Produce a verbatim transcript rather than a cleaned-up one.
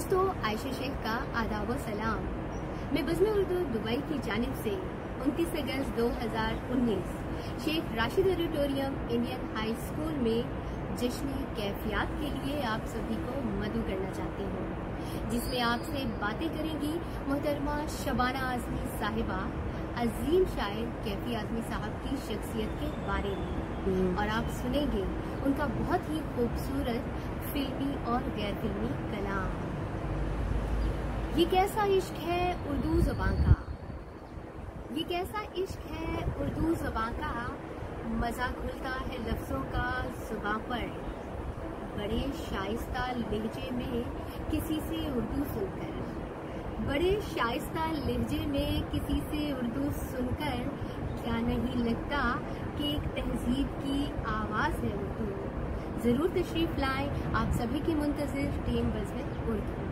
दोस्तों, आयशा शेख का आदाब व सलाम। मैं बज़म-ए-उर्दू दुबई की जानिब से उनतीस अगस्त दो हज़ार उन्नीस Sheikh Rashid auditorium Indian high school में जश्न-ए-कैफियात के लिए आप सभी को मदऊ करना चाहती हूँ, जिसमें आपसे बातें करेंगी मोहतरमा शबाना आज़मी साहिबा, अजीम शायर कैफी आज़मी साहब की शख्सियत के बारे में, और आप सुनेंगे उनका बहुत ही खूबसूरत फिल्मी और गैर फिल्मी कलाम। ये कैसा इश्क है उर्दू ज़बान का, ये कैसा इश्क है उर्दू ज़बान का, मज़ा घुलता है लफ्ज़ों का ज़ुबान पर, बड़े शाइस्ता लहजे में किसी से उर्दू सुनकर, बड़े शाइस्ता लहजे में किसी से उर्दू सुनकर, क्या नहीं लगता कि एक तहजीब की आवाज़ है उर्दू। ज़रूर तशरीफ़ लाएं आप सभी की मुंतज़िर टीम बज़्म-ए-उर्दू।